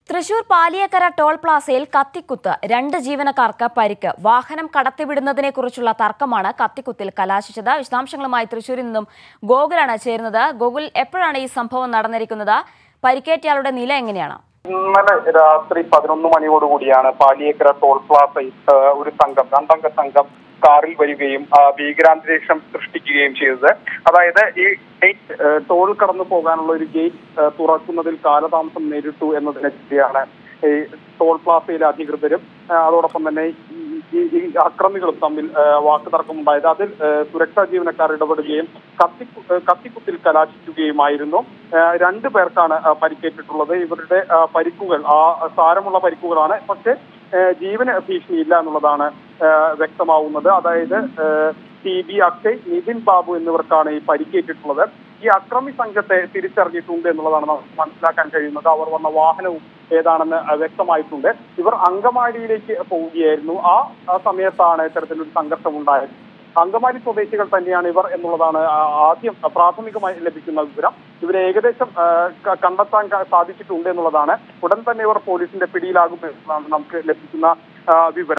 Thrissur Paliyekkara toll പ്ലാസയിൽ കത്തിക്കുത്ത്, 2 ജീവനക്കാർക്ക് പരിക്ക്. വാഹനം കടത്തിവിടുന്നതിനെക്കുറിച്ചുള്ള തർക്കമാണ് കത്തിക്കുത്തിൽ കലാശിച്ചത്. വിശദാംശങ്ങളുമായി തൃശൂരിൽ നിന്നും ഗോകുലാണ് ചേരുന്നത്. ഗോകുൽ, എപ്പോഴാണ് ഈ സംഭവം നടന്നിരിക്കുന്നത്? പരിക്കേറ്റയാളുടെ നില എങ്ങനെയാണ്? ഇന്നലെ രാത്രി 11 മണിയോടുകൂടിയാണ് പാലിയേക്കര ടോൾ പ്ലാസയിൽ ഒരു സംഘം, 2 അംഗ സംഘം കാറിൽ വരികയും ഭീകരാന്തരീക്ഷം സൃഷ്ടിക്കുകയും ചെയ്തത്. അതായത് ഈ ഗേറ്റ്, ടോൾ കടന്നു പോകാനുള്ള ഒരു ഗേറ്റ് തുറക്കുന്നതിൽ കാലതാമസം നേരിട്ടു എന്നതിനെതിരെയാണ് ഈ ടോൾ പ്ലാസയിലെ അധികൃതരും അതോടൊപ്പം തന്നെ ഈ അക്രമികളും തമ്മിൽ വാക്കുതർക്കമുണ്ടായത്. അതിൽ സുരക്ഷാ ജീവനക്കാർ ഇടപെടുകയും കത്തിക്കുത്തിൽ കലാശിക്കുകയുമായിരുന്നു. 2 പേർക്കാണ് പരിക്കേറ്റിട്ടുള്ളത്. ഇവരുടെ പരിക്കുകൾ സാരമുള്ള പരിക്കുകളാണ്. പക്ഷേ ജീവന് ഭീഷണിയില്ല എന്നുള്ളതാണ് വ്യക്തമാവുന്നത്. അതായത് TB അക്ഷയ്, നിതിൻ ബാബു എന്നിവർക്കാണ് ഈ പരിക്കേറ്റിട്ടുള്ളത്. ഈ അക്രമി സംഘത്തെ തിരിച്ചറിഞ്ഞിട്ടുണ്ട് എന്നുള്ളതാണ് നമുക്ക് മനസ്സിലാക്കാൻ കഴിയുന്നത്. അവർ വന്ന വാഹനവും ഏതാണെന്ന് വ്യക്തമായിട്ടുണ്ട്. ഇവർ അങ്കമാലിയിലേക്ക് പോവുകയായിരുന്നു. ആ സമയത്താണ് ഇത്തരത്തിലൊരു സംഘർഷം ഉണ്ടായത്. അങ്കമാലി സ്വദേശികൾ തന്നെയാണ് ഇവർ എന്നുള്ളതാണ് ആദ്യം പ്രാഥമികമായി ലഭിക്കുന്ന വിവരം. ഇവരെ ഏകദേശം കണ്ടെത്താൻ സാധിച്ചിട്ടുണ്ട് എന്നുള്ളതാണ്. ഉടൻ തന്നെ ഇവർ പോലീസിന്റെ പിടിയിലാകും എന്നുള്ളതാണ് നമുക്ക് ലഭിക്കുന്ന വിവരം.